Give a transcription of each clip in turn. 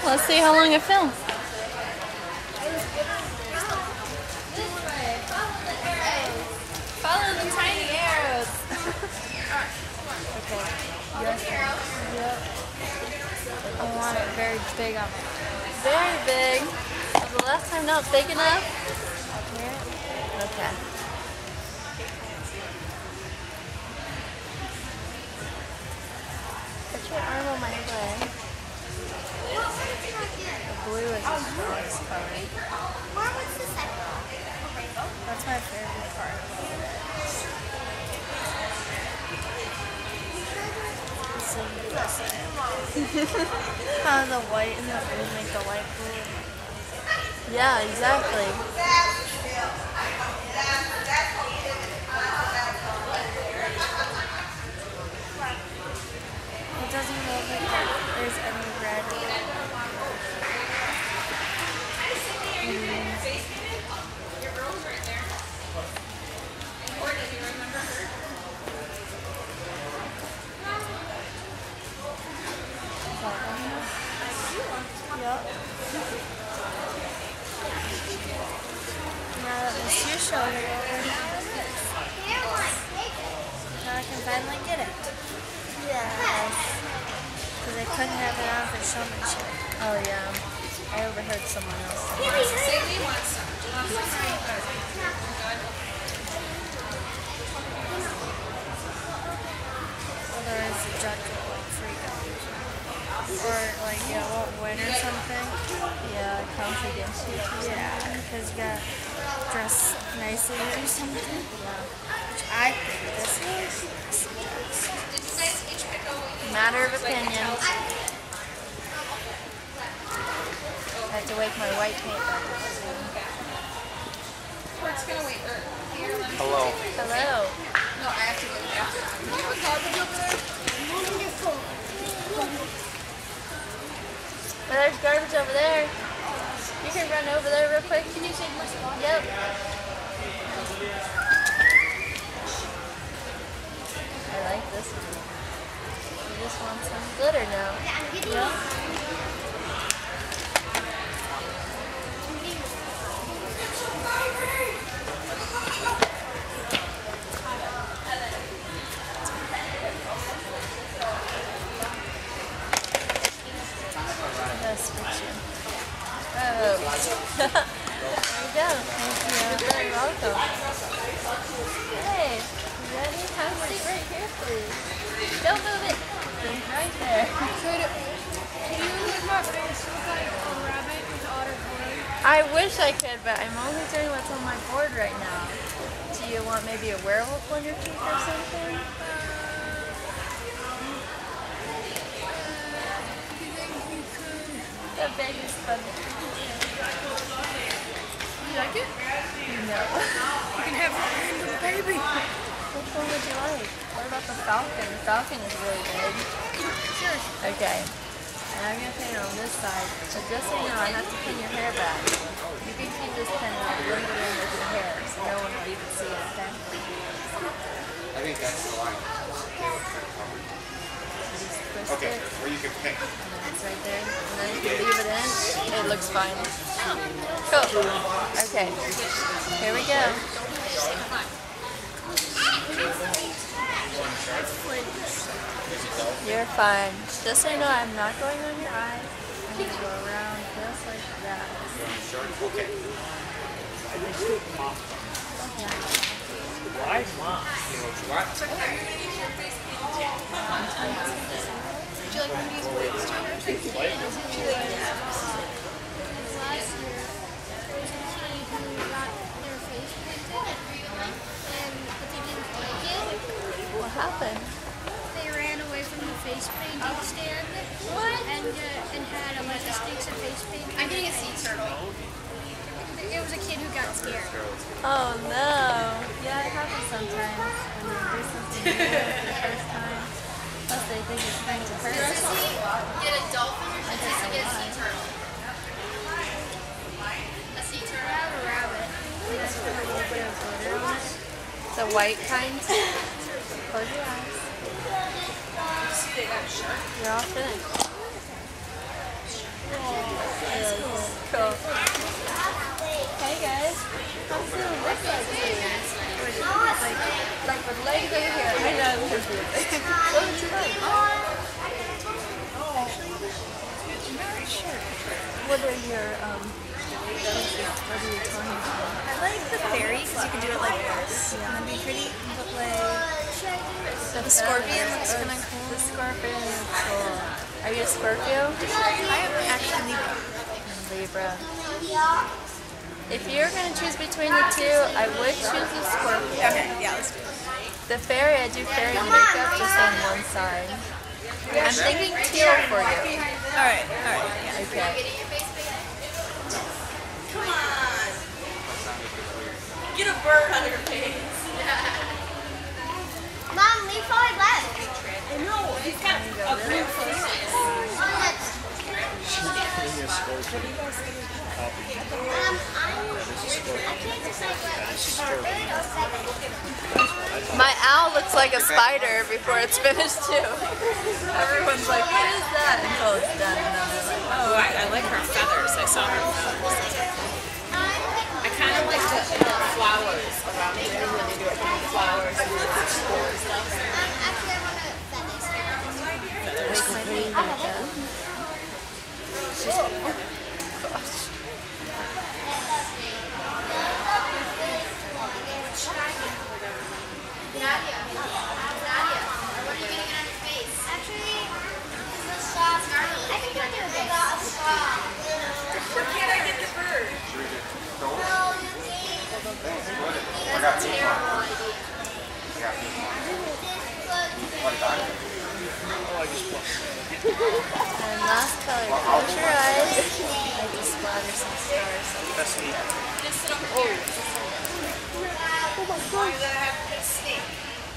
Let's see how long it films. Follow the tiny arrows. Okay. Yes. Yep. I want it very big on it. Very big. Was the last time not big enough? Okay. Put your arm on my leg. The blue is the strongest color. What's the second one? That's my favorite part. How the white and the blue make the light blue. Yeah, exactly. It doesn't look like there's any red. Yep. Now that the shoe shoulder over, now I can finally get it. Yes. Because I couldn't have it on for showmanship. Oh yeah. I overheard someone else say otherwise the judge will like freak out. Or like, yeah, won't win or something. Yeah, it counts against you. Yeah, because you got dressed nicely or something. Yeah. Which I think this is. Matter of opinion. I have to wake my white paint back. Hello. Hello. No, I have to go to the bathroom. Do you have a garbage over there? Wonderful. Well, there's garbage over there. You can run over there real quick. Can you take my spot? Yep. I like this one. You just want some glitter now. Yeah, I'm getting Yep. Best picture. Oh. There you go. Thank you. You're very welcome. Hey, you ready? Have a seat right here, please. Don't move it. It's right there. Can you look my face look like a rabbit with otter board? I wish I could, but I'm only doing what's on my board right now. Do you want maybe a werewolf on your cheek or something? The baby's funny. You like it? No. You can have a random baby. Which one would you like? What about the falcon? The falcon is really big. Sure. Okay. And I'm going to pin it on this side. So just so you know, I have to pin your hair back. You can keep this pin and I'll blend it in with your hair so no one will even see it, okay? I think that's the line. Twist Okay, it. where you can pick. It's right there. And then if you leave it in, it looks fine. Cool. Okay. Here we go. You're fine. Just so you know, I'm not going on your eye. I'm going to go around just like that. Okay. Why mom? You know what you want? Would you like one of these wigs, Jenna? Like it? Last year, there was a kid who got their face painted, but they didn't like it. What happened? They ran away from the face painting stand and had like the sticks of face paint. I'm getting a sea turtle. It was a kid who got scared. Oh no. Yeah, it happens sometimes when you do something new for the first time. Plus they think it's going to hurt. Get a dolphin or should I get a sea turtle? A sea turtle? I have a rabbit. Just put a little bit of glitter on it. The white kind. Close your eyes. You're all finished. Cool. Hey guys. How does it look like with legs over here? I know. What would you like? I'm not sure. What are your what are your tones? I like the fairy because you can do it like this. Yeah. That'd be pretty. But like the scorpion looks kind of cool. The scorpion is cool. Are you a Scorpio? I am actually Libra. If you're going to choose between the two, I would choose the Scorpio. Okay, yeah, let's do it. The fairy, I do fairy makeup just on one side. I'm thinking teal for you. Alright, yeah. Okay. Come on! Get a bird on your face. Mom, leave all left. I know, he's got a real face. My owl looks like a spider before it's finished too. Everyone's like, what is that? Until it's done. And then they're like, Oh, I like her feathers. I saw her feathers. I kind of like the flowers around here when they do it. Flowers and the spores stuff. Actually, I want to feathers. wake my baby up. Nadia, what are you getting on your face? Actually, the sauce. I think I'll do a bit. Where can't I get the bird? That's a terrible idea. And last color, close your eyes. I just splatter some stars. Just sit over here. Oh my God. You're gonna have to snake.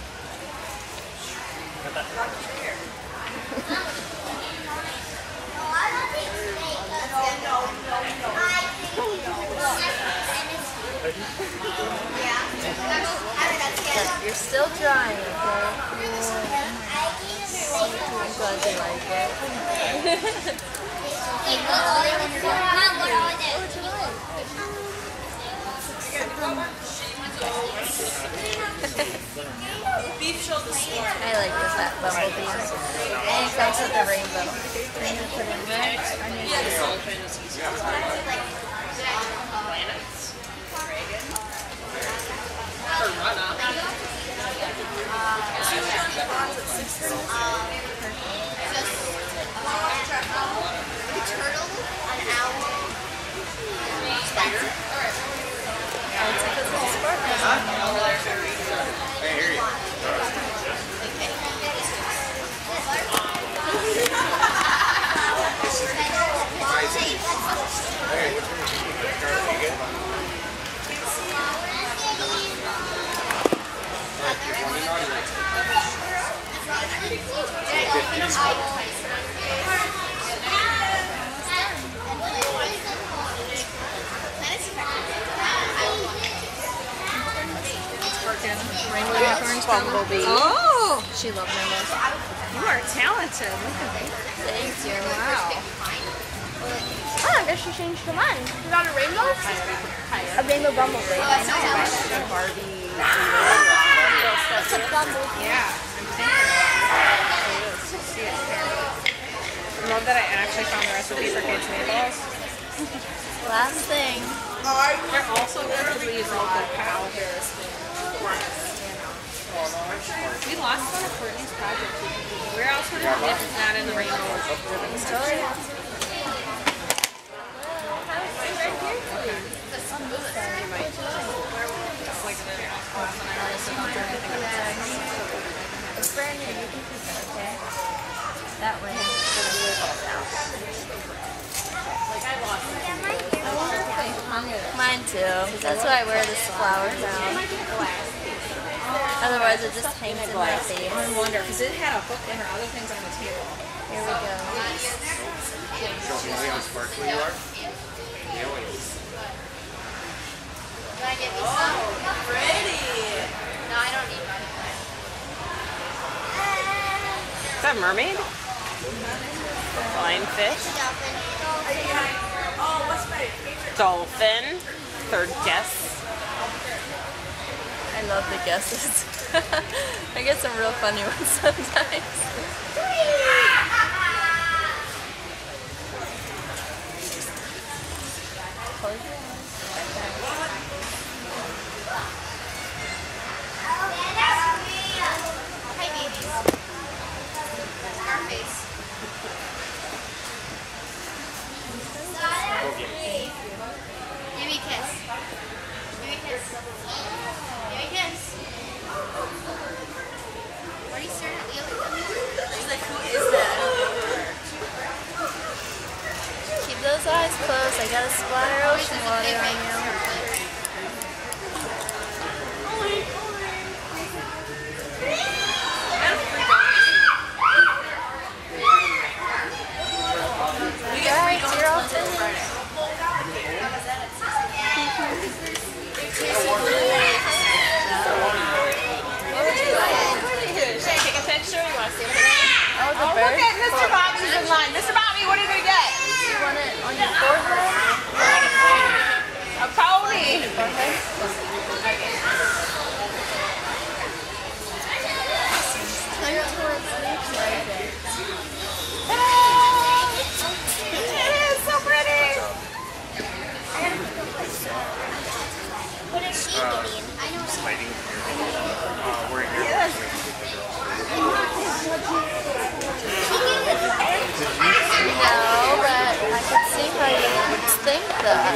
Watch your hair. You're still drying, okay? I'm glad you like it. Beef shoulder score. I like this hat bumblebee. And it comes with a rainbow. I'm gonna put in red. I need Planets. Or runoff. Spider. I hear you. rainbow unicorns. Bumblebee. Oh, She loves rainbows. you are talented. Look at me. Thank you. Wow. Oh, I guess she changed her mind. She's on a rainbow? A rainbow bumblebee. Barbie. It's a bumblebee. Yeah, I'm thinking I love that I actually found the recipe for kids' meatballs. Last thing. They're also good because we use local cow. We lost one of Courtney's project. Where else would it be if it's not in the rainbow ribbon section? It's brand new. You can keep it, okay? That way. Mine too. That's why I wear this flower now. Otherwise, it just hangs in my face. I wonder, because it had a hook in her other things on the table. Here we go. Show me how sparkly you are. Aliens. Pretty! No, I don't need one. Is that a mermaid? Flying fish? Dolphin. Dolphin. Third guess. I love the guesses. I get some real funny ones sometimes. Close your eyes. Hi, babies. Scarface. Give me a kiss. Give me a kiss. Give me a kiss. Why are you staring at Leo? She's like, who is that? Keep those eyes closed. I got a splatter ocean water on you. Guys, you're all finished. Should I take a picture? You want to see what Oh, the Oh, bird? look at Mr. Bobby's in line. Mr. Bobby, what are you going to get? You want it on your forehead? A pony. Forehead? Turn towards me. Right there. It is so pretty. What is she getting? I know what Lighting. We're here. Yes. No, but I can see how you would think that.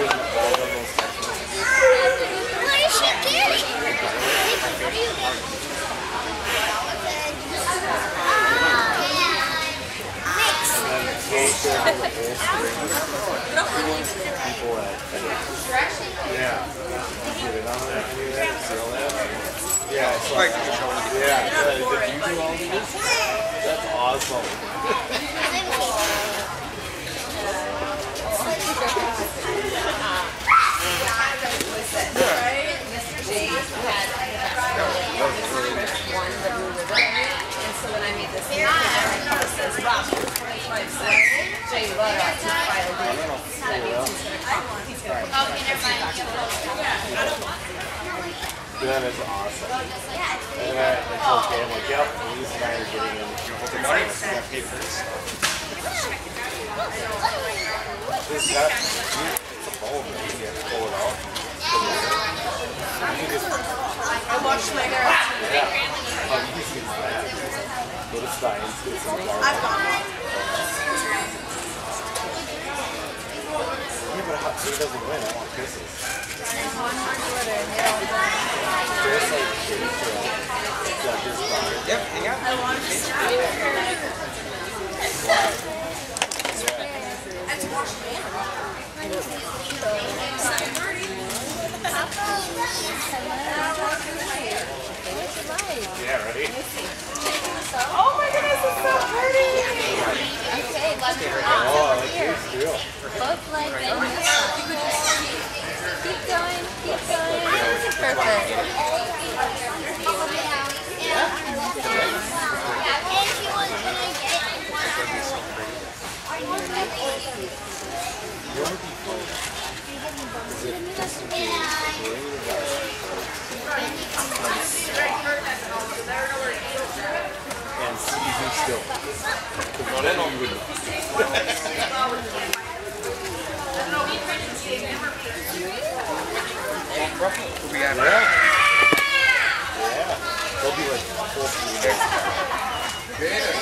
What is she getting? What are you getting? Yeah. Get it on there. Seal that. Yeah, it's like, yeah. Did you do all these? That's awesome. One that we were there. And so when I made this here, it says Rob, 25 cents. Jay Butter, I took by the day. That means he's going to come. Okay, never mind. That is awesome. And it's okay. I'm like, yep, Elise and I are getting in. That papers. This that, it's a bulb, man. You have to pull it out. You just, I washed my hair. yeah. You just get that. Go to Steins, get some garlic. I've gone off. Yeah, but hot tea doesn't win. I want kisses. There's one more glitter and you're all done. There's like shitty Yep, hang on. I want to see Yeah, ready? Oh my goodness, it's so pretty. Okay, let's Oh, I like yours too. both legs in this one. Keep going, keep going. Perfect. And season still. Because then you would we got yeah. They'll be like full speed. Yeah.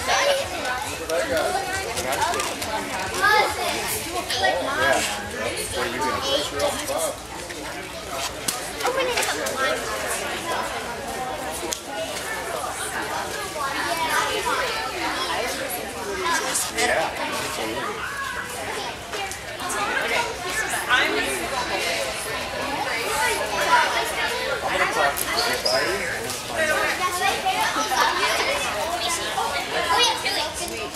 What are you gonna do? Open it up. Yeah, absolutely. I'm going to go I'm gonna talk to everybody and find out. Oh yeah, really.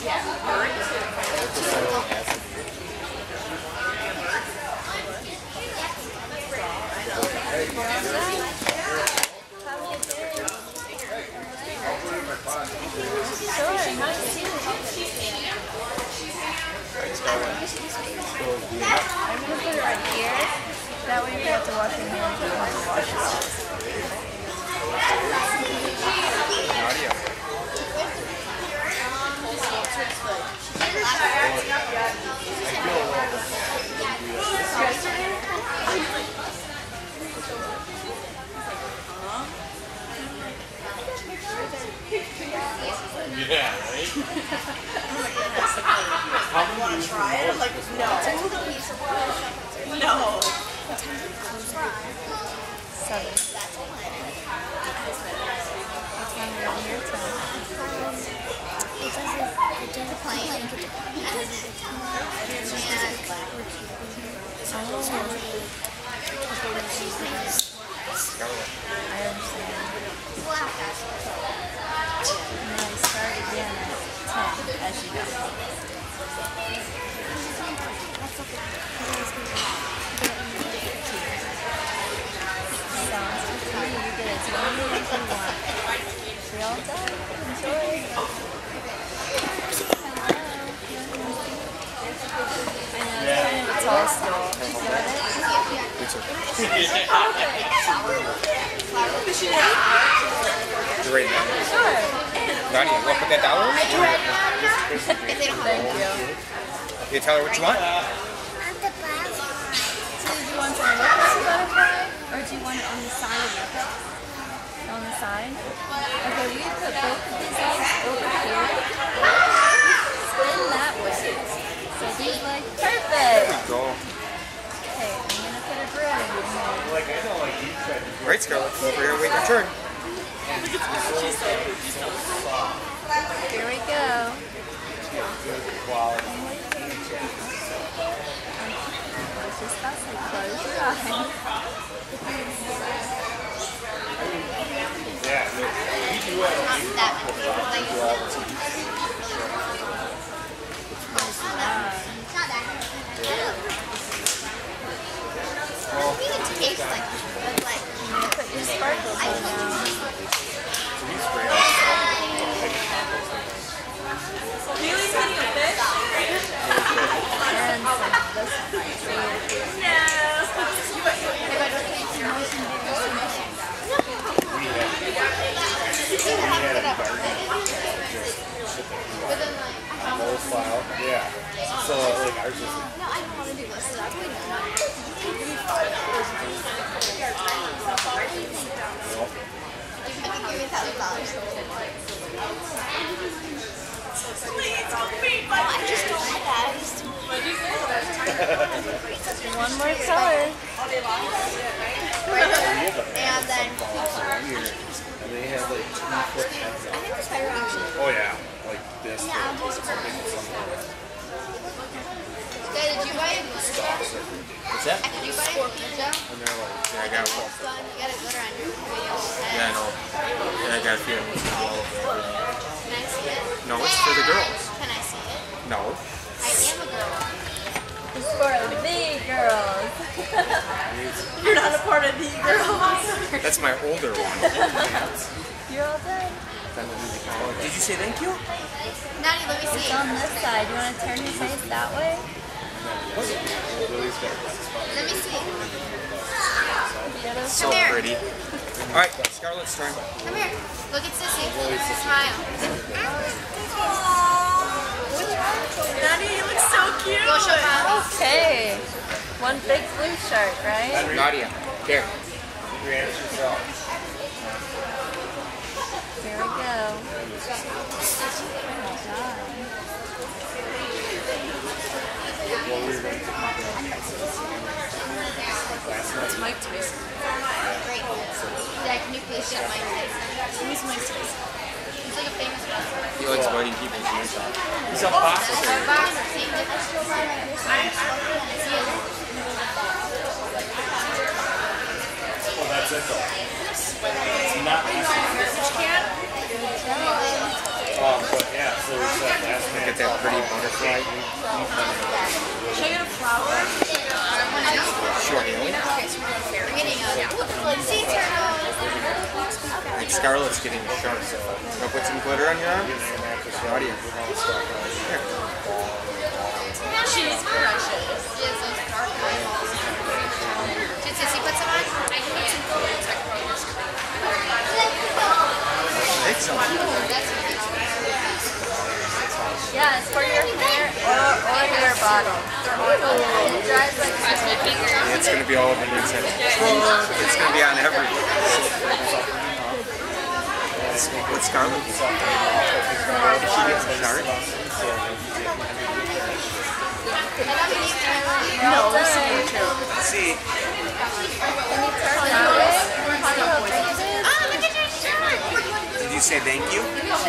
Sure, nice to see you. I'm gonna put it right here. That way you have to wash your hands. You don't have to wash your hands. Yeah, right? How many do you try it? I'm like, no. No. 7. What's wrong with your time? It doesn't play. I understand. And then we start again at 10, as you know. Sounds good to me. You get as many as you want. We all done. Enjoy. Hello. Kind of a tall stool. You got it? Right now. Sure. Nadia, you want to put that dollar in? Thank you. You tell her what you want? So do you want to look like a butterfly? Or do you want it on the side of your cup? On the side? Okay, we can put both of these eggs over here. Spin that way. So these like, perfect! Go. Okay, I'm gonna put a bread in your hand. Like, I know, like, you tried to Right, Scarlett. Come over here, wait your turn. Here we go. quality. Just about to close your eyes. Yeah, no, we do have Put your sparkles on now. Really getting a fish? And some this file. Yeah. So, like, ours is. No, I don't want to do this. So I'm going to I just don't like that. one more color. And then And they have like 2-foot heads I think the spider actually. Oh, yeah. Like this. Yeah, I'll do some. Did you buy a glitter? What's that? Did you buy a pizza? And they're like, Yeah, I got one. Son, you got a glitter on your video. Yeah, I know. Yeah, I got a feeling it's going to be all over. Can I see it? No, it's for the girls. Can I see it? No. I am a girl. It's for the girls. You're not a part of the girls. That's my older one. You're all done. Did you say thank you? Natty, let me see It's it. on this side. You want to turn your face that way? Let me see. So Come here. pretty. All right, Scarlett's turn. Come here. Look at Sissy. Smile. Daddy, you look so cute. Go show Mom. Okay. One big blue shark, right? Nadia, here. Here we go. That's Mike Tyson. Great. Dad, can you please show Mike Tyson? Who's Mike Tyson? He's like a famous wrestler. He likes biting people's ears off. He's a boxer. Boxer, same difference. Well, that's it though. It's not but yeah, so it's that last man. Get that pretty butterfly. Should I get a flower? Short alien. Sea turtles. Like Scarlett's getting a shark, so I'll put some glitter on your arm. Nadia. Here. She's precious. Yeah, it's for your hair or your body. It dries like It's going to be all over the inside. It's going to be on everything. What's Scarlett? If she gets the card? no, let's see. Did you say thank you?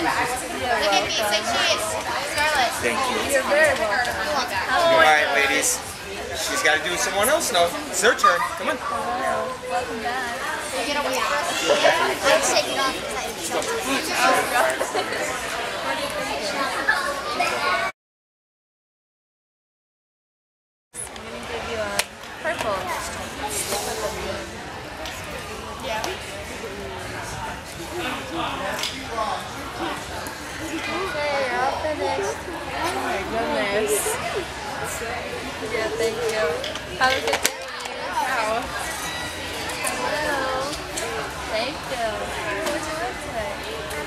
Thank you. You're very welcome. Alright, ladies. She's got to do someone else now. It's her turn. Come on. Welcome back. You're gonna wait for us. I'm shaking off I'm going to give you a purple. Yeah. Okay, you're all finished. Oh my goodness. Yeah, thank you. Have a good day. Wow. Hello. Thank you. What did you like today?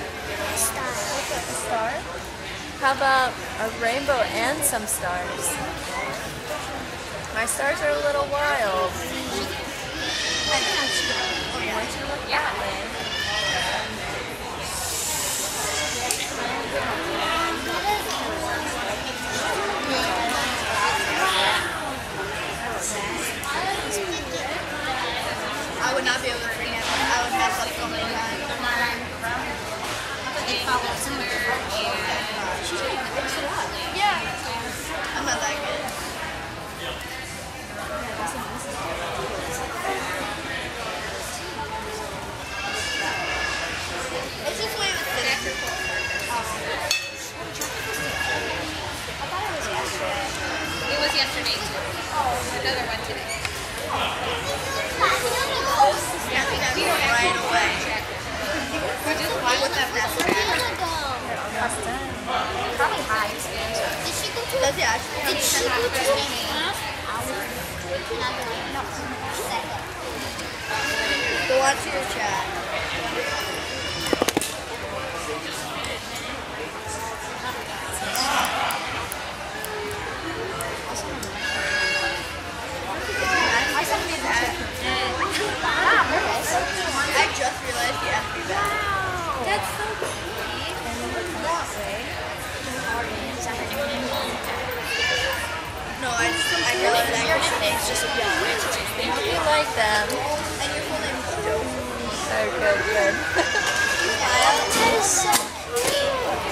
A star. How about a rainbow and some stars? My stars are a little wild. I want you to look that way. I would not be able to bring it. I would mess up so many times. Yeah. I'm not that good. It's just the way it was finished. I thought it was yesterday. It was yesterday too. Another one today. Yeah, we went right away. Why would that mess up? Probably high. Did she go to? Does it actually? Did she go to Spain? No. Go watch your chat. I sent me that. I just realized you asked me that. That's so sweet. And look that way. No, I realized that your nickname's just a You like them. and your full name is Joe. Oh, good, good. That is so sweet.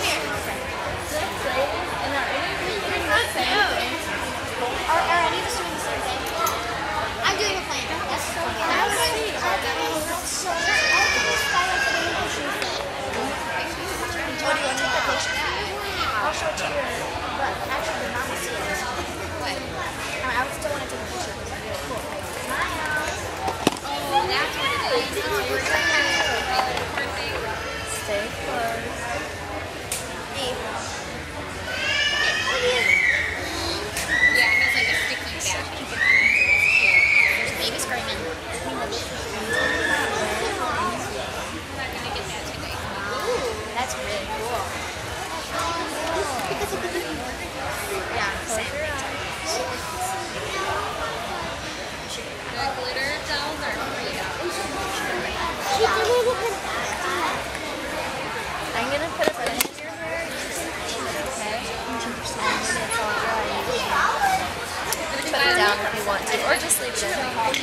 And are any of you doing the same thing? Are any of us doing the same thing? I'm doing a plan. That's so good. That's sweet. That's so good. What do you want to take a picture? I'll show it to you. But actually, the mom will see it. I would still want to take a picture because it's really cool. Oh, that's what it is. Stay close. Yeah, it has like a sticky back. There's a baby screaming. I'm not gonna get that today. That's really cool. Yeah, same. The glitter dolls are $3. I'm going to put a pin in your hair. Okay? It's all dry. Put it down if you want to, or just leave it in. Close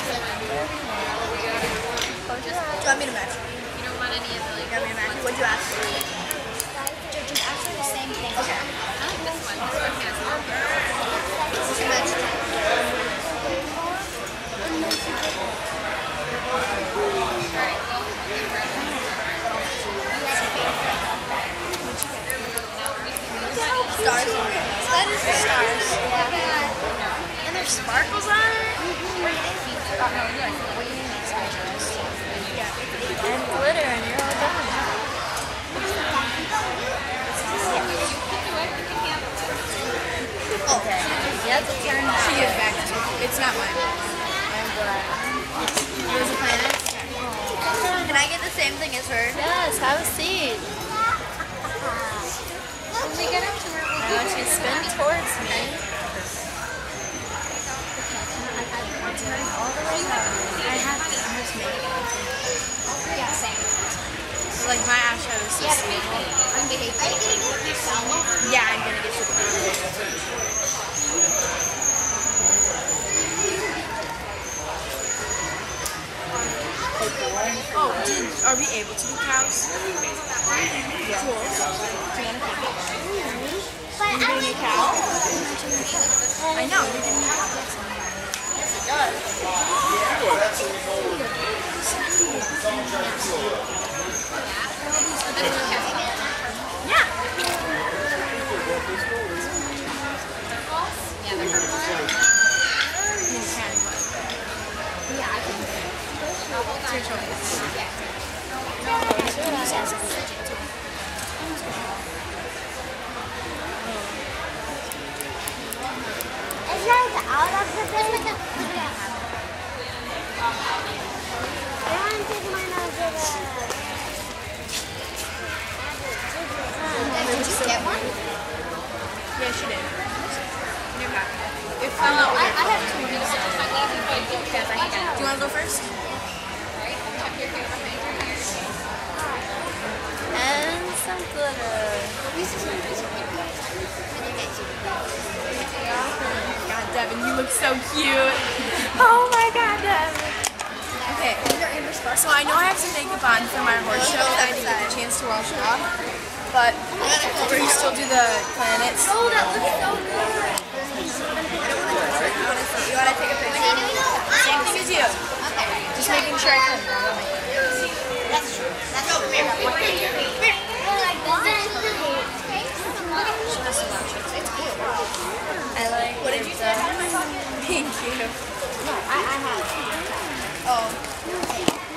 your eyes. Do you want me to match? You don't want any of the like. You want me to match? What'd you ask for? Just ask for the same thing. Okay. I like this one. This one has more. Did you match? Stars. That is the stars. Yeah. And there's sparkles on it. And glitter, and you're all done. Okay. You have to turn that. She is back to. It's not mine. I'm glad. It was a planet. Can I I get the same thing as her? Yes, have a seat. When we get up to her, I want you to spin towards me. All the way up. I have to just make it. yeah, same. So, like, my eyeshadow is so sweet. I'm getting. Are you getting it? Yeah, I'm gonna get you the Oh, are we able to do cows? Yeah. Cool. But Are you getting a cow? I know, you're getting a cow. Yes, it does. Yeah. yeah, they're Yeah, I can. It's your choice. It's like out of the bed. I want to take mine out of the bed. Did you get one? Yeah, she did. In your pack. It Oh, fell out. I have two. Do you want to go first? And some glitter. God, Devin, you look so cute. Oh my God, Devin. Okay, so I know I have to make a bond for my horse show. I didn't get the chance to wash it off. But we still do the planets. Oh, that looks so good. You want to take a picture? Same thing as you. Okay. Just making sure I can. That's true. That's true. I like. What did you say? Thank you. I have. Oh.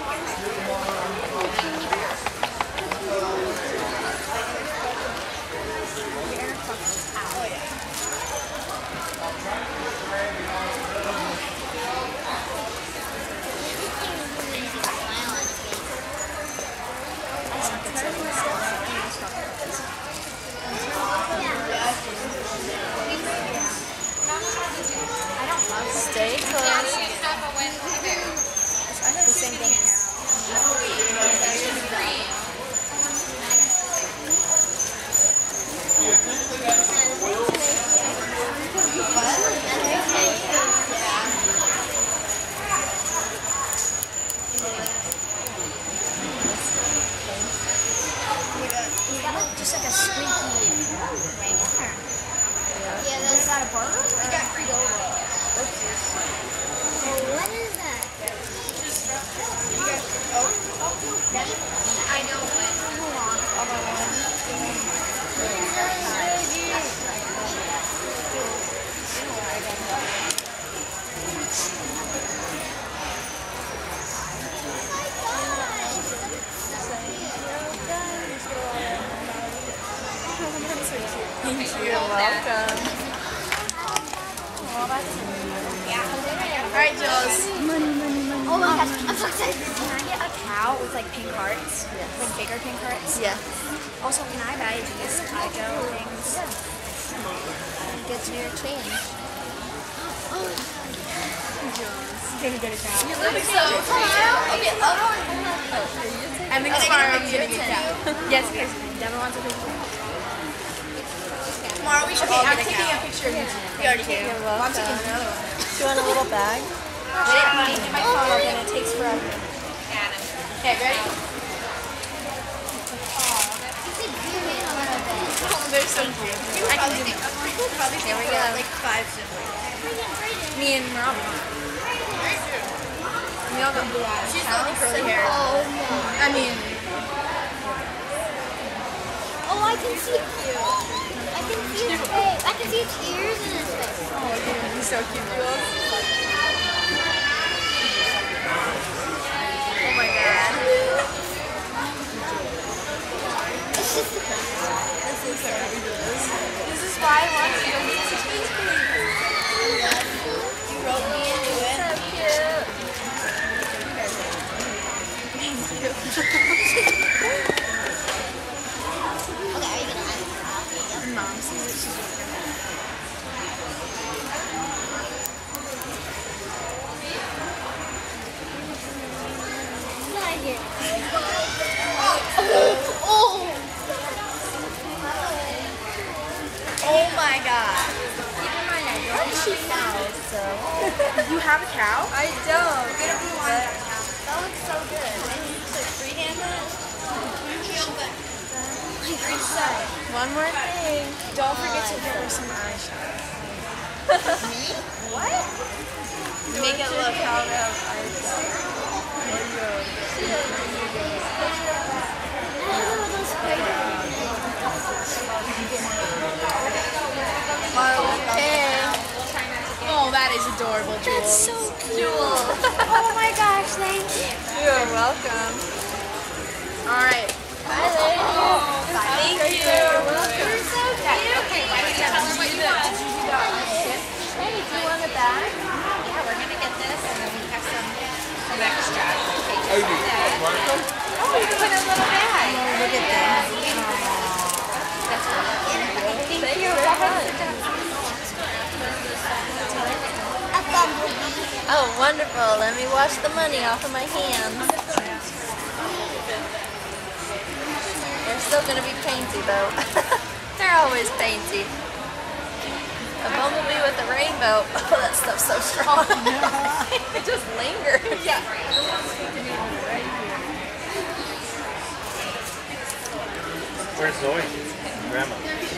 Stay close. The same thing. Just like a squeaky ring. Yeah, that's not a burger. We got Cordova. What is that? I know Thank you. You're welcome. Alright, Jules. Oh my gosh, I'm so excited. Can I get a cow with like pink hearts? Yes. Like bigger pink hearts? Yeah. Also, can I buy these Igo things? Get your change. Gonna get a cow. You look so okay, I think tomorrow I'm getting a cow. Yes, yes. Devin wants a picture. tomorrow we should Okay, all I'm get a taking cow. a picture of you. We already did. You're welcome. I'm taking another one. Do you want a little bag? Wait, I'm in my car and it takes forever. Okay, ready? Oh, they're so cute. I can do them. Probably Here we go. like 5 siblings. Me and Rob. We all got blue eyes. She's the only curly hair. Oh, no. I mean, Oh, I can see you. I can see his face. I can see his ears and his face. oh, dude, he's so cute, Jules. Oh my God. This is so ridiculous. This is why I want to go get some space babies. You wrote me into it. So cute. Thank you. Oh my god. Keep in mind, I don't have a cow, so. You have a cow? I don't. But that looks so good. Maybe you could freehand that? One more thing. Don't forget to give her some eyeshadow. Me? What? Make it look how to have Okay. Oh, that is adorable, Jules. That's so cute. Oh my gosh, thank you. You're welcome. All right. Bye, lady. Thank you. You're so cute. Okay, why don't you tell her what you want? Hey, do you want a bag? Yeah, we're gonna get this, and then we have some extra. Oh, you can put a little bag. Look at that. Thank you so much. Oh, wonderful. Let me wash the money off of my hands. They're still going to be painty, though. They're always painty. A bumblebee with a rainbow. Oh, that stuff's so strong. It just lingers. Yeah. Where's Zoe? Grandma.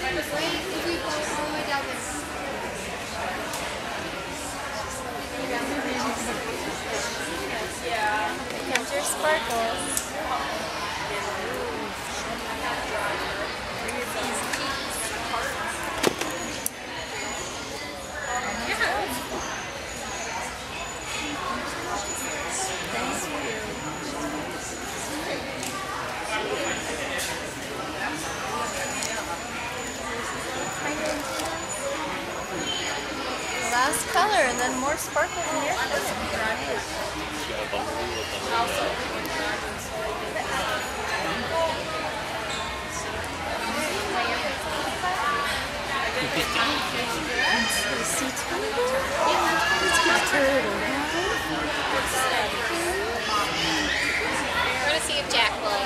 Here comes your sparkles. Last color and then more sparkles in your We're gonna see if Jack will.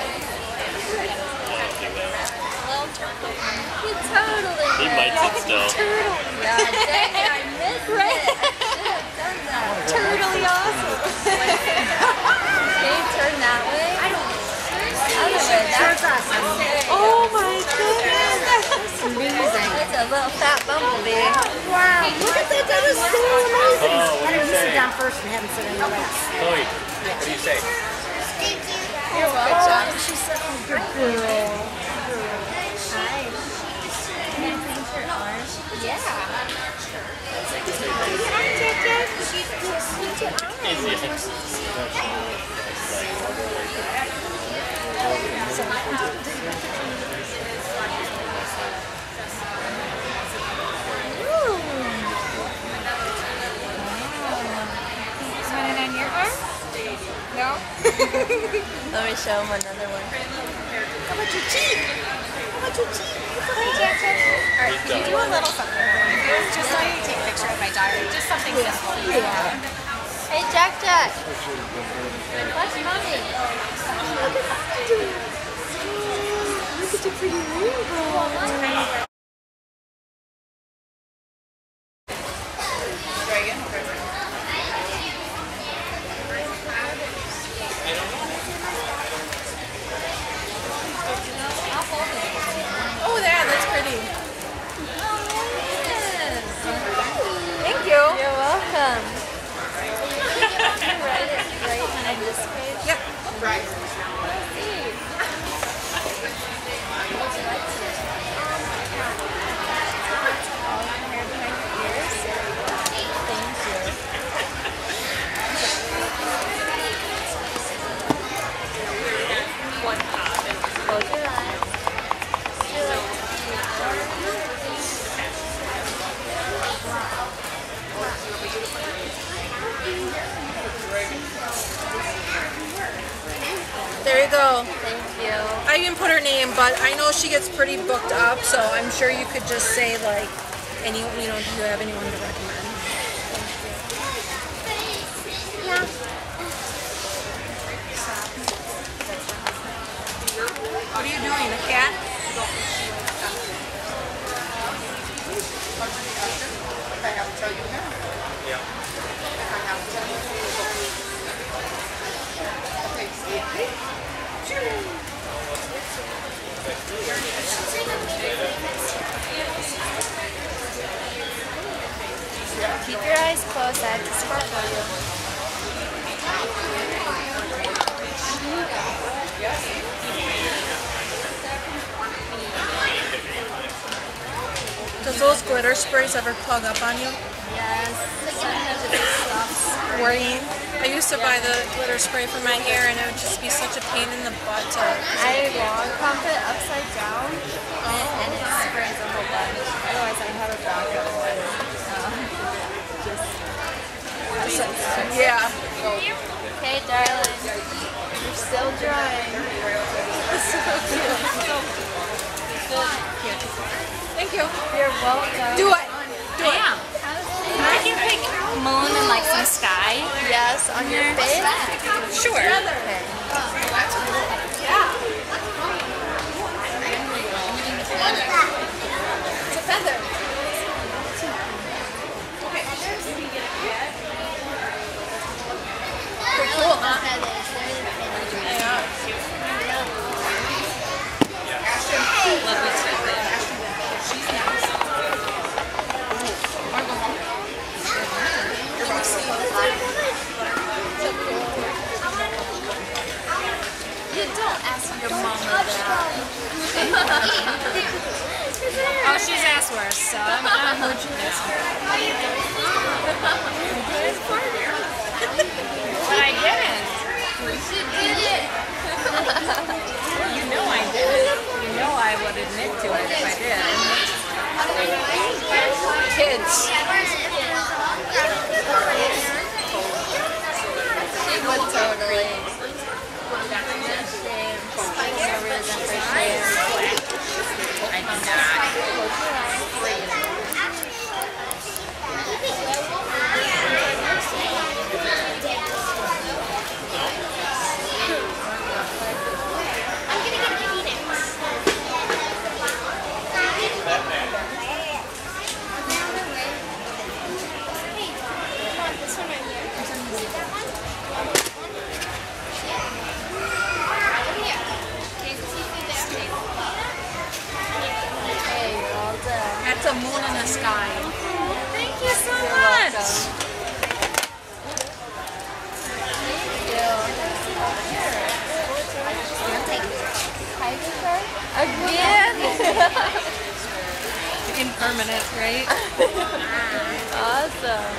Hello, turtle. You totally He might sit still. Yeah, dang it, I missed it. I should have done that. Totally awesome. Can you turn that way? I don't know. Other way, that's awesome. Oh my goodness. That's amazing. It's a little fat bumblebee. Wow, look at that. That is so amazing. Oh, what do you say? Down first and have him sit in the lap. Zoe, what do you say? You're welcome. She's such a good girl. Hi. Can I paint your arm? Yeah. Want it on your arm? No? Let me show him another one. How about your cheek? How about your cheek? Alright, can you do a little something for me? Just so I can take a picture of my diary. Just something simple. Yeah. Hey, Jack Jack. What's mommy? Look at your pretty rainbow. Oh, there, that's pretty. Thank you. You're welcome. Write it right on this page. Yep. Right. Close your eyes. There you go. Thank you. I didn't put her name, but I know she gets pretty booked up, so I'm sure you could just say like, any, do you have anyone to recommend? Yeah. What are you doing, a cat? sad to spark on you. Does those glitter sprays ever plug up on you? Yes. Sometimes it just stops. Worrying. I used to buy the glitter spray for my hair, and it would just be such a pain in the butt to. I long pump it upside down, and it sprays a whole bunch. Otherwise, I have a backup one. Yeah. Okay, darling. You're still drying. So cute. Thank you. You're welcome. Do it. Do it. Yeah. I can pick moon and like some sky. Yes, on your face. Sure. Okay. It's a feather. Pretty cool, huh? You don't ask your mama that. Oh, she's asked worse, so I'm heard you now. But I didn't. You know I did. You know I would admit to it if I did. Kids. She would totally. No reason for shame. I do not. That's a moon in the sky. Thank you so You're much. welcome. Again? Impermanent, right? Awesome.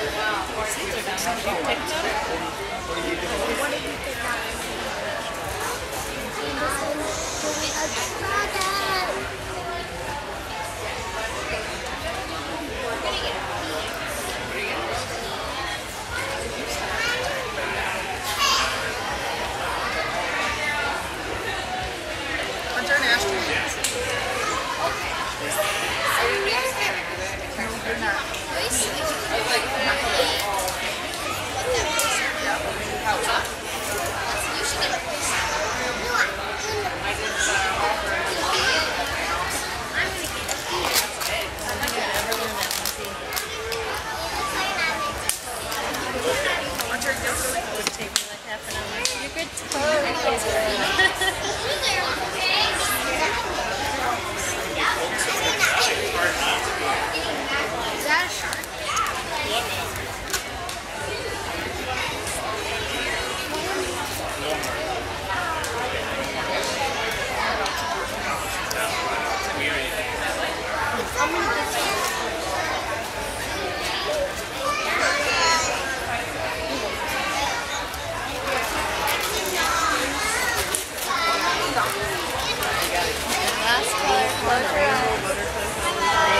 You could totally do Is that a shark? Last color, close your eyes.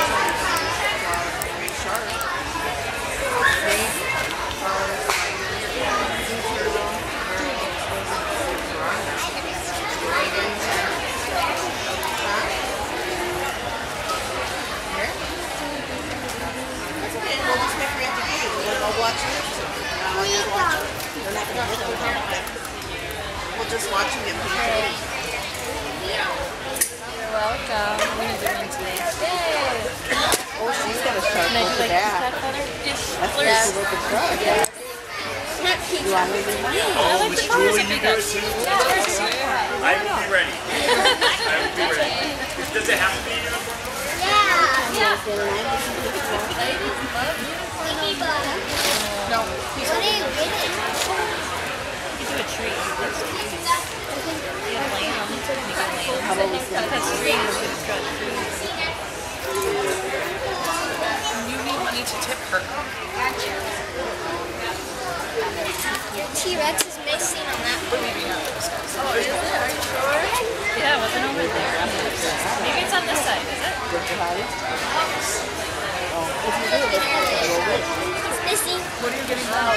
We'll just watch him get painted. You're welcome. I'm going to do one today. Yay! Oh, she's got a sharp Can I look do at like that. that better? That's a super looking truck. Yeah. You want me to do mine? I like the colors if you do. Yeah, where's the second one? I will be ready. I will be ready. Does it have to be uniform? Yeah. Ladies love uniform No. You could do a tree. You have lamb. You could make a lamb. How about we sing? That's tree. You need money to tip her. Your T-Rex is missing on that one. Maybe not those guys. Oh, is it? Are you sure? Yeah, it wasn't over there. Maybe it's on this side, is it? It's missing. What are you getting? I'm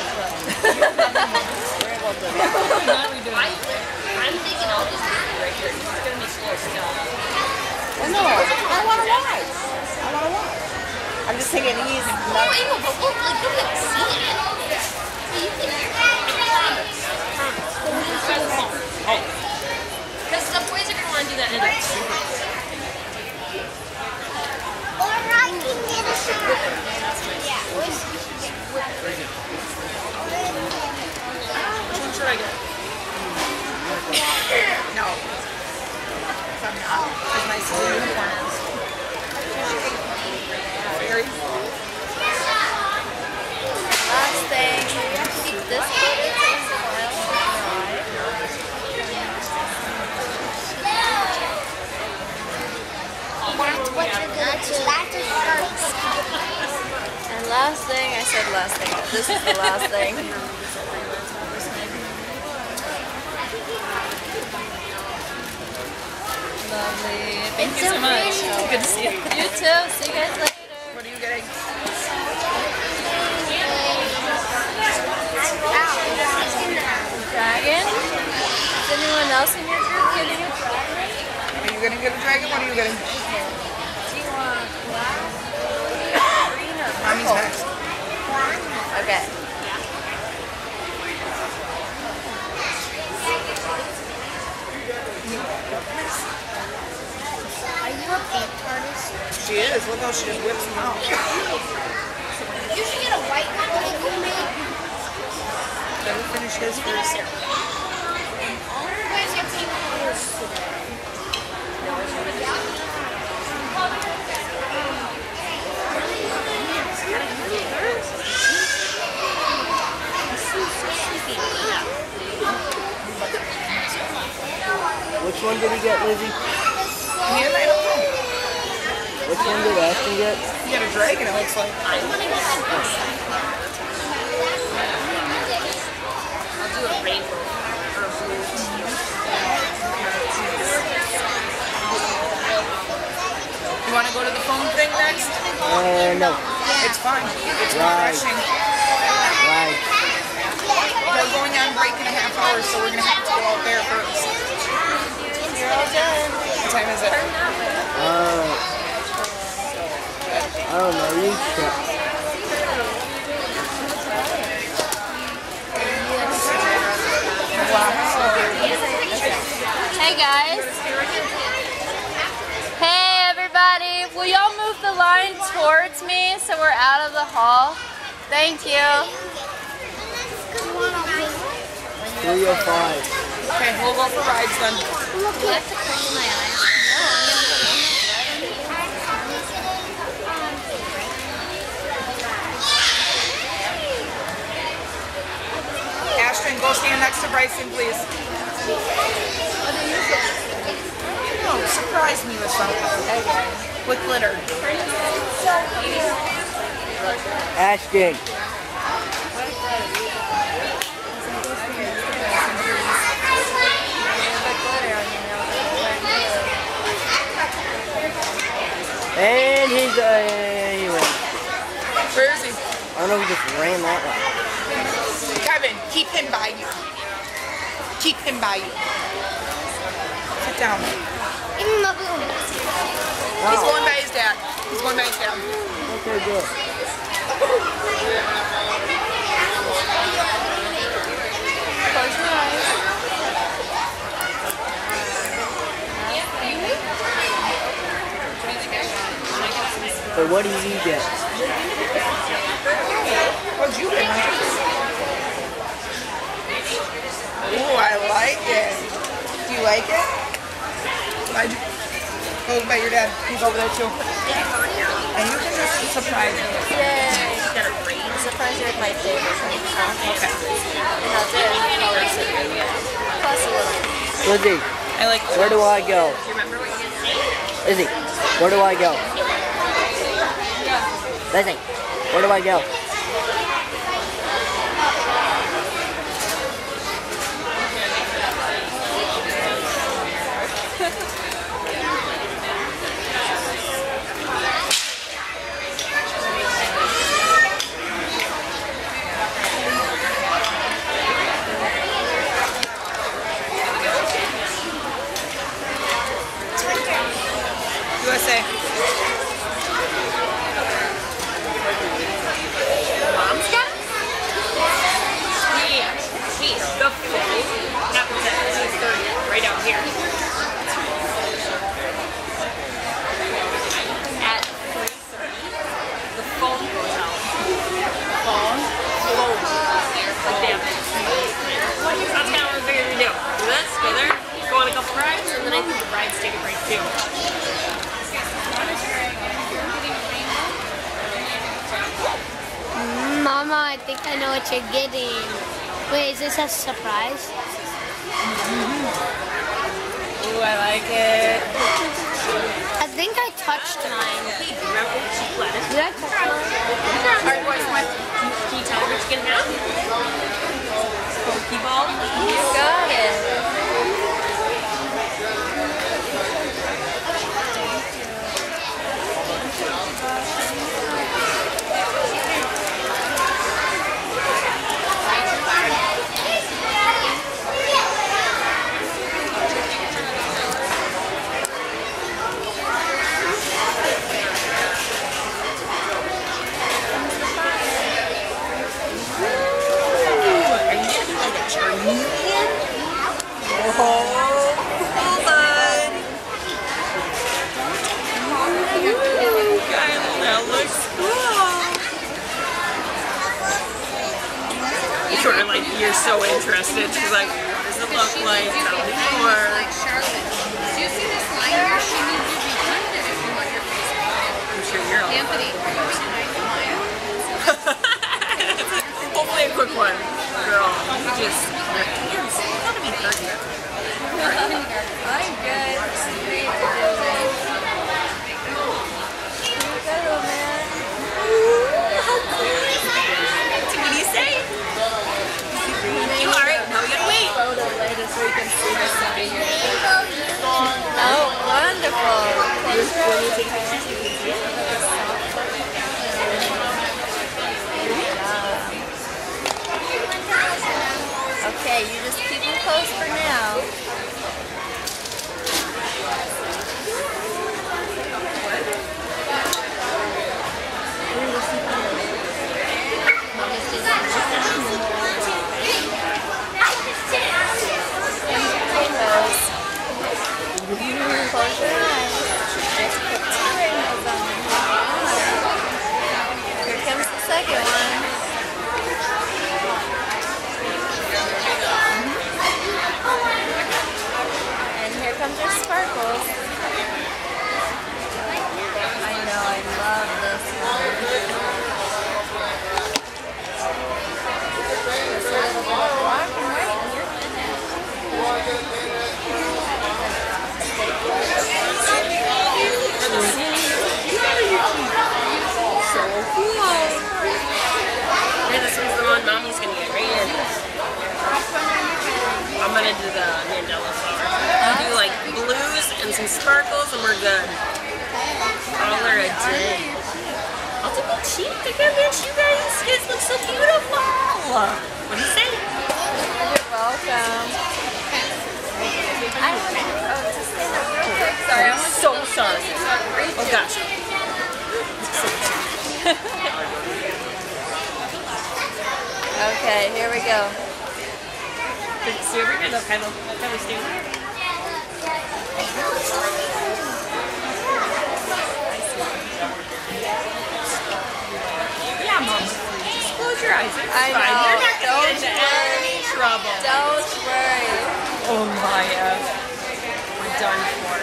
thinking I'll just leave it right here. It's going to be slow still. No, I want to watch. I'm just thinking he's Oh, not. Ava, but look, like, you can see it. Because the boys are going to want to do that in it. Or I can get a shot. Yeah. Which one should I get? No. I'm not. As nice as the unicorn is. Very. Last thing, we have to keep this footage in the file to dry. That's what you're gonna do. That's a start. And last thing, I said last thing, but this is the last thing. Lovely. Thank you so much. Good to see you. You too. See you guys later. What are you getting? Dragon? Is anyone else in your group getting a dragon? Are you gonna get a dragon? What are you getting? Do you want black, green, or Mommy's purple? next. Okay. Are you a paint artist? She is. Look how she just whips them out. You should get a white one like you made. Never finish his first. Where's your paint artist? Which one did he get, Lizzie? Him, I don't know. Which one did Ashton get? You got a dragon, it looks like. I'll do a rainbow or a blue. You want to go to the phone thing next? No. It's fine. It's Right. refreshing. Right. We're going on break in a half hour, so we're going to have to go out there first. You're all done. What time is it? I don't know. You check. Hey guys. Hey everybody. Will y'all move the line towards me so we're out of the hall? Thank you. 3:05. Okay, we'll go for rides then. Do I have to close my eyes? Ashton, go stand next to Bryson, please. No, surprise me with something. With glitter. Ashton. And he's he went. Where is he? I don't know if he just ran that way. Kevin, keep him by you. Keep him by you. Sit down. Give him a boom. He's going by his dad. He's going by his dad. Okay, good. Close your eyes. So what did you get? What'd you get? Ooh, I like it. Do you like it? Go by your dad. He's over there too. And you can just surprise me. Yay. She's got a braid. I'm surprised you're my favorite right now. Okay. And I'll do it colors that you get. Plus a little. Lizzie, I like. where do I go? Do you remember what you did say? Lizzie, where do I go? Lizzie, where do I go? USA. Mom's got it? Yeah. Hey, the phone happens at 2:30, right out here. At 3:30, the phone goes out. Phone? Like damn it. That's kind of what I figured we do. Do this, go there, go on a couple rides, and then I think the rides take a break too. Mama, I think I know what you're getting. Wait, is this a surprise? Ooh, I like it. I think I touched mine. Remember the cheap lettuce? Did I touch mine? Alright, boys, can you tell me what you're gonna have? Pokeball? You got it. You're so interested. She's like, what does it look like? How does it work? Do you see this line here? She needs to be funded if you want your face painted. I'm sure you're all Anthony. Hopefully a quick one, girl. You just, your hands, you gotta be hurting. I'm good. Great to do it. Hello, man. What do you say? You alright? Now we gotta wait. Photo later so you can see the sign here. Oh, wonderful. Close your eyes. Okay, you just keep them closed for now. Close your eyes. Just put two rainbows on them. Here comes the second one. And here comes your sparkles. I know, I love this one. Just a little bit of black and white and you're finished. So cool. Yeah, this one's the one Mommy's gonna get right in. I'm gonna do the Mandela flower. I'll do like blues and some sparkles and we're good. $1 a day. I'll take it cheap to come in. You guys look so beautiful. What do you say? You're welcome. I want to just stand up real quick. Sorry, I'm so sorry. Oh gosh. Okay, here we go. See over here, they'll kind of stay over here. Yeah, Mom. Just close your eyes. It's I fine. know. You're not going to Don't get into any trouble. Don't worry. Oh, Maya. We're done for.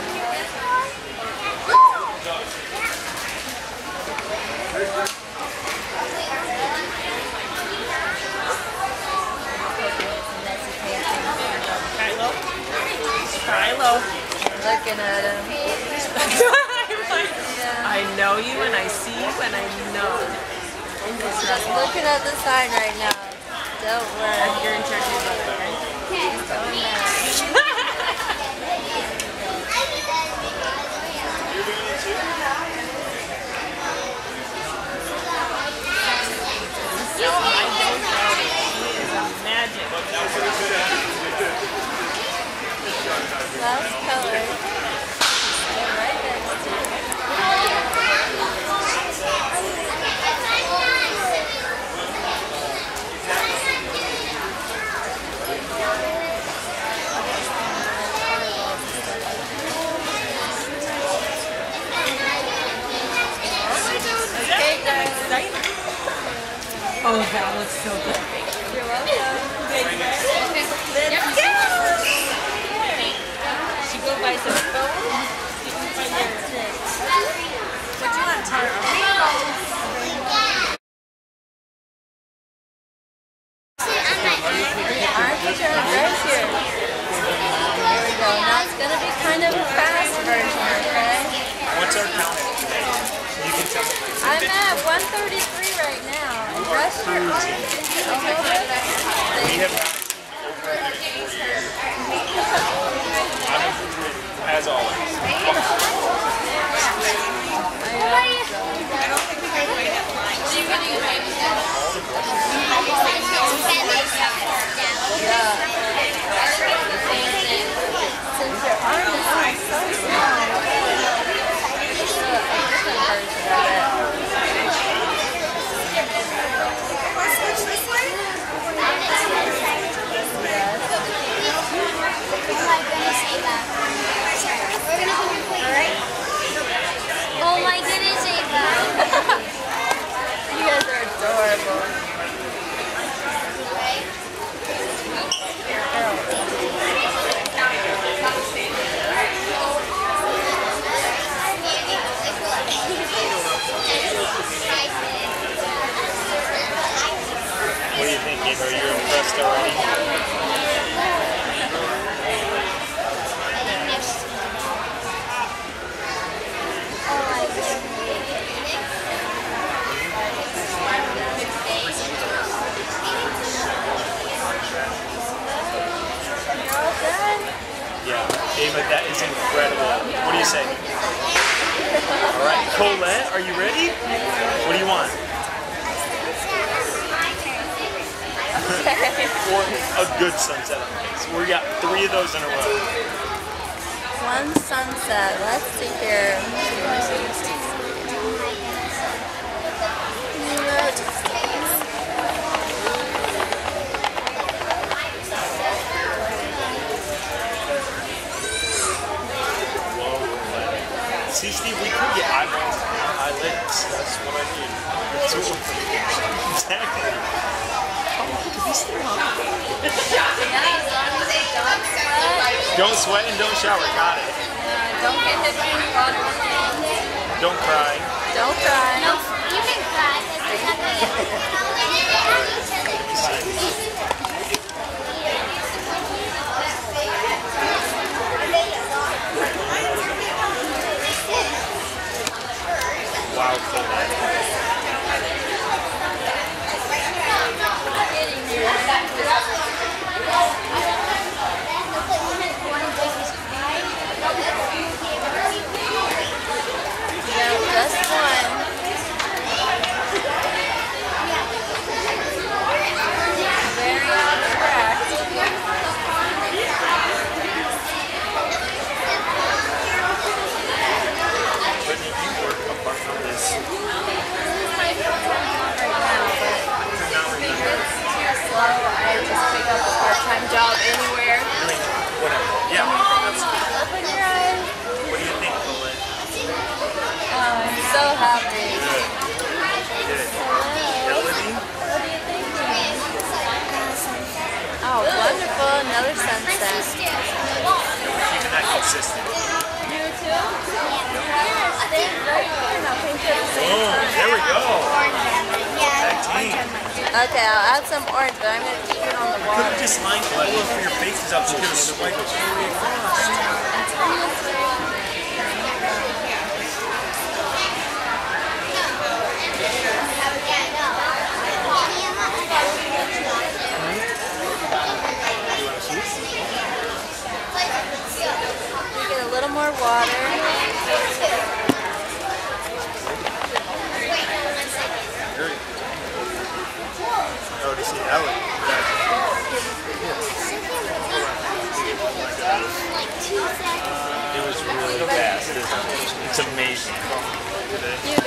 know you and I see you and I know. Just looking at the sign right now. Don't worry. You're in charge of your brother, right? Don't matter. No, I don't doubt it. He is a magic. Last color. They're right next to you. Oh, that looks so good. You're welcome. She go buy some phones. You can find your... What do you want, Tara? Armature right here. There we go. Now it's going to be kind of a fast version, okay? What's our count today? You can tell me. I'm at 133 right now. Rush your heart a little bit. We have as always. Since your arm is so small, it's a different version of it. Oh my goodness, Ava. You guys are adorable. What do you think, Ava? Are you impressed already? Yeah, Ava, that is incredible. What do you say? All right, Colette, are you ready? What do you want? Or a good sunset on the case. We got 3 of those in a row. One sunset. Let's see here. See, Steve, we could get eyeballs and eyelids. That's what I need. So, exactly. Don't sweat and don't shower. Got it. Don't get hit by any water. Don't cry. Don't cry. No, you can cry because we're not going to Wow, Colette. Just one. Very abstract. Brittany, you work apart from this. This is my full-time job right now, but it's too slow. I just pick up a part-time job anywhere. Whatever. Yeah, absolutely. Open your eyes. What do you think, Colette? Oh, I'm so happy. Good. Melody? What do you think? Oh, wonderful. Another sunset. Keeping that consistent. You too? Here, stay right here and I'll paint you at the same Boom. time. There we go. Tag team. Okay, I'll add some orange, but I'm going to keep it on the Could water. have just lined all over your faces up. You could have swiped all the way across.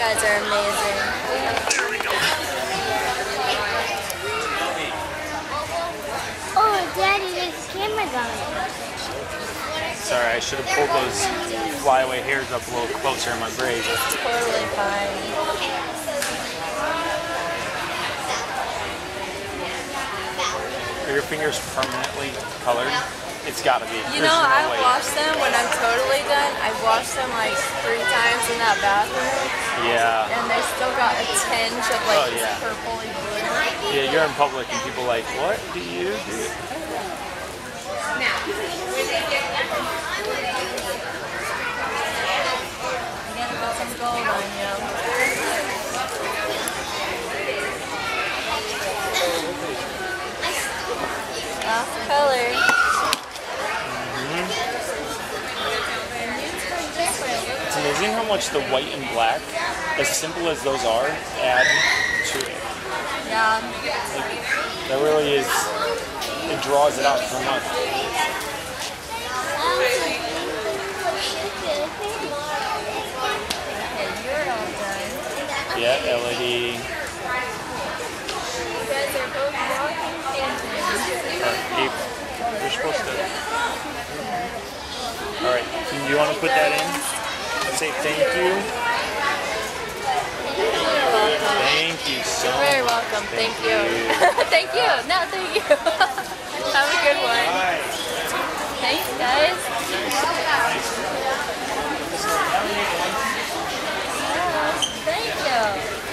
guys are amazing. There we go. Oh, Daddy, there's a camera going. Sorry, I should have pulled those flyaway hairs up a little closer in my braids. Totally fine. Are your fingers permanently colored? It's gotta be. You know, I wash them when I'm totally done. I wash them like 3 times in that bathroom. Yeah. And they still got a tinge of like this purpley blue. Yeah, you're in public and people are like, what do you do? You gotta put some gold on you. Off color. It's amazing how much the white and black, as simple as those are, add to it. Yeah. That really is, it draws it out so much. Okay, you're all done. Yeah, LED. You guys are both walking paintings. April. You're supposed to. Alright, do you want to put that in? Say thank you. You're welcome. Thank you so You're much. very welcome. Thank you. Thank you. No, thank you. Have a good one. Thanks, guys. Thank you.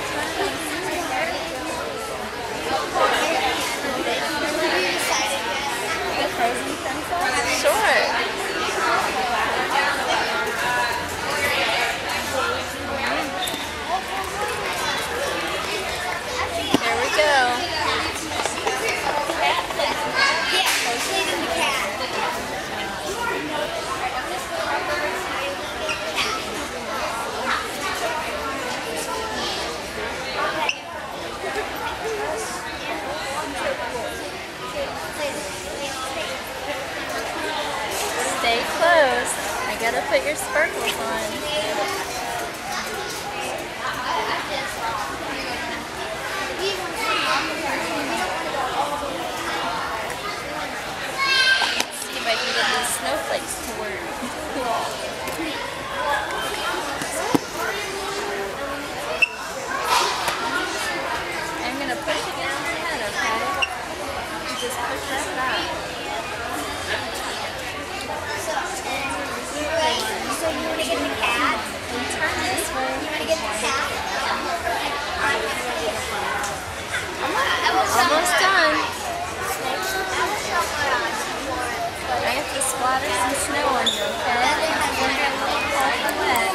Sure. There we go. Stay close. I gotta put your sparkles on. See if I can get these snowflakes to work. I'm gonna push against your head, okay? You just push that back. So you want to get the cat? Turn this way. You want to get the cat? Almost done. I have to splatter some snow on you, okay? You're gonna get a little cold and wet.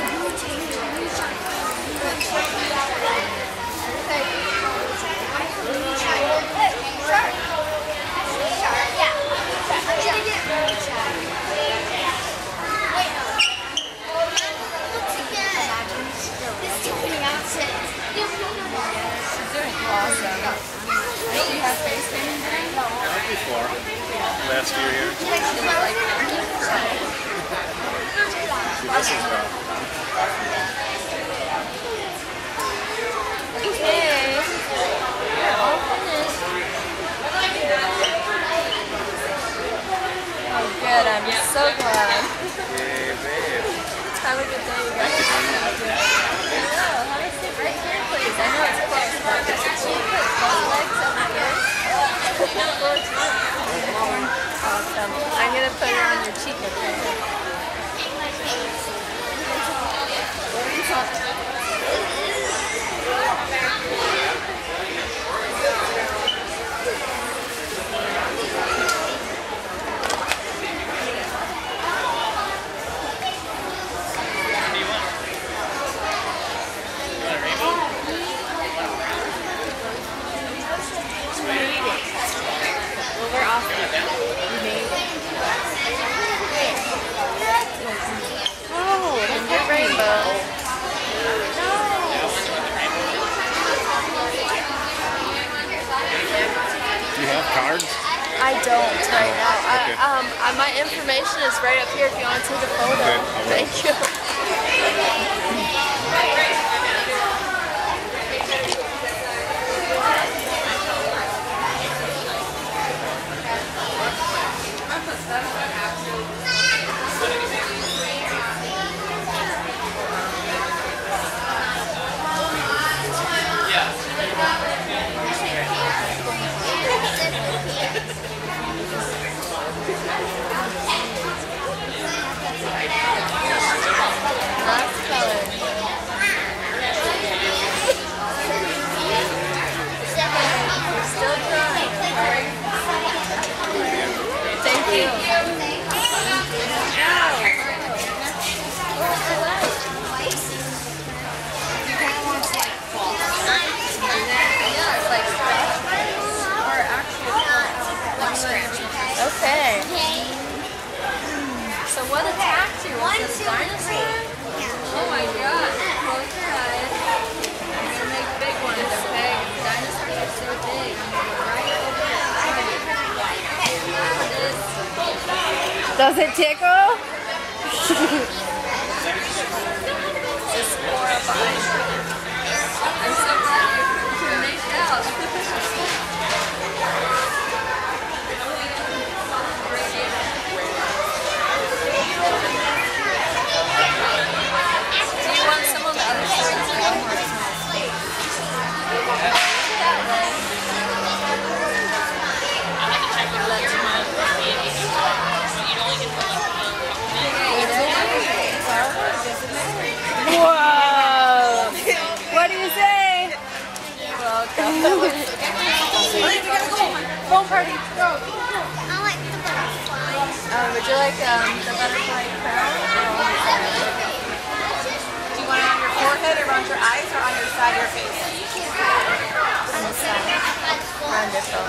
She's doing awesome. Do you have face painting today? Before. Last few years. Do you like it? This is rough. Okay. You're all finished. Oh, good. I'm so glad. Yay, babe. Have a good day, you guys. Yeah, have a seat right here, please. I know it's close, but can you put both legs over here? Awesome. I'm going to put it on your cheek, okay? Well, we're off. We made it. Oh, and your rainbow. Do you have cards? I don't right now. Okay. My information is right up here if you want to take a photo. Okay, I will. Thank you. Does it tickle? It's horrifying. I'm so glad you made it out. Do you want some on the other side as well? Or some on the stage? That way. Whoa! What do you say? Welcome. Home party. Go. Would you like the butterfly crown? Do you want it on your forehead, around your eyes, or on your side of your face? On the side. Wonderful.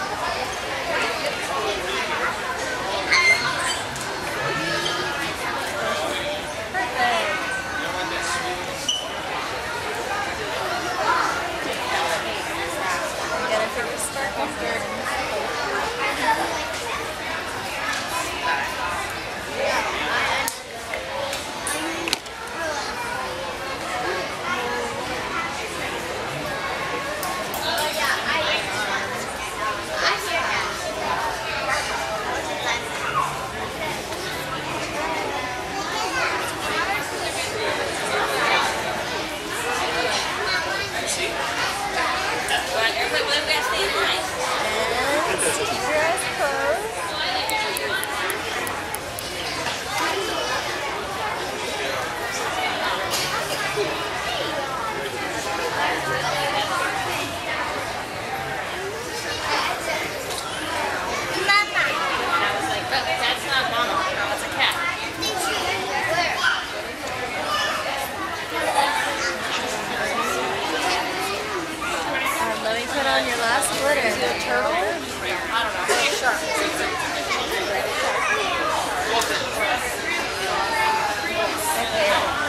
On your last glitter. Is it a turtle? I don't know. Sure. Okay.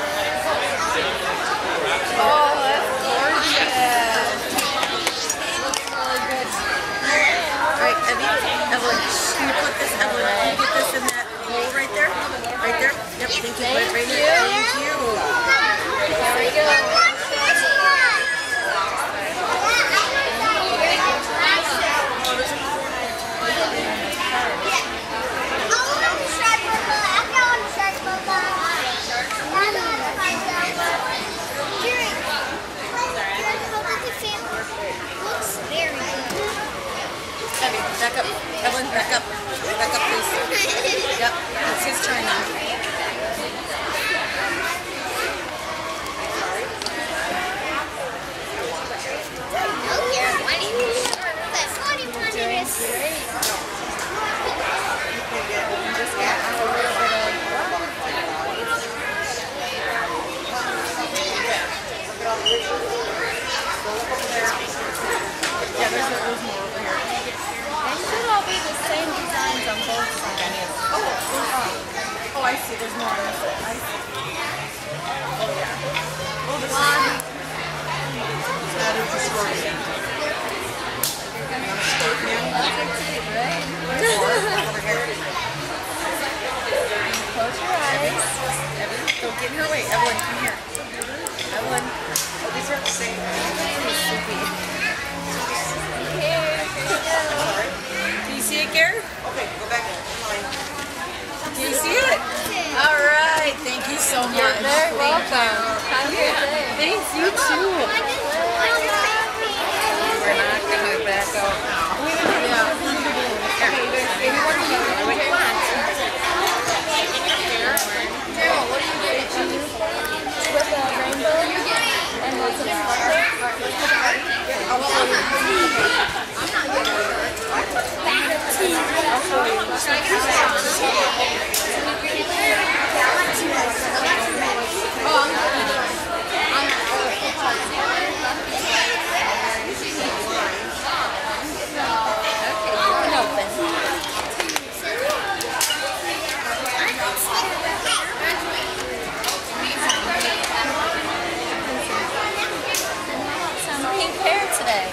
Oh, that's gorgeous. Looks really good. Alright, Evelyn, can you put this, Evelyn, can you get this in that hole right there? Right there? Yep, thank you. Put it right there. Thank you. There we go. Back up. Evelyn, back up. Back up, please. Yep, it's his turn now. Yeah, there's more over here. They should all be the same designs on both sides. Oh, I see. There's more on this side. I see. Oh, yeah. Oh, this one. That is the scorpion. Close your eyes. Don't get in her way. Evelyn, come here. Evelyn. Oh, these are the same. Do you see it, Gary? Okay, go back in. Do you see it? All right. Thank you so much. You're very welcome. Have a good day. Thanks, you too. We're not going to back out now. With a rainbow and with some pink hair today.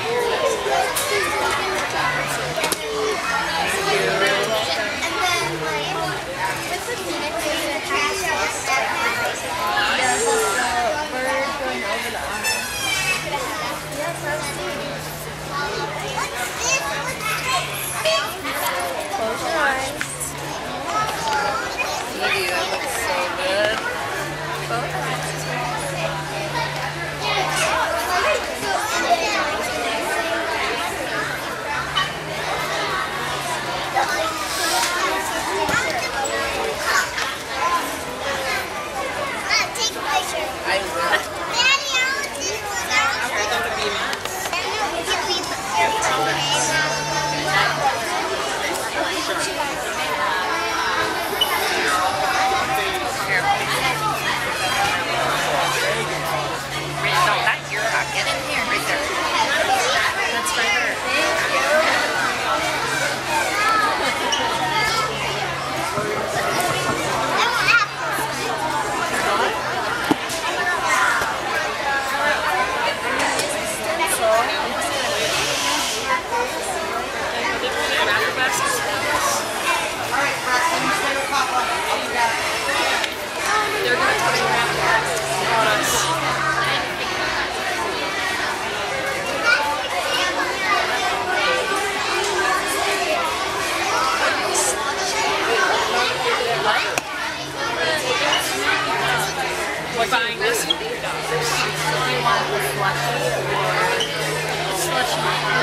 Buying this? Do you want the slushy or slushy?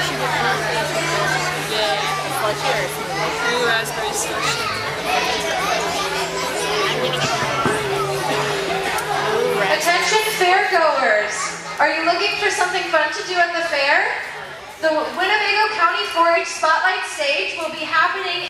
Yeah, slushy or blue raspberry slushy. Attention fairgoers! Are you looking for something fun to do at the fair? The Winnebago County 4-H Spotlight Stage will be happening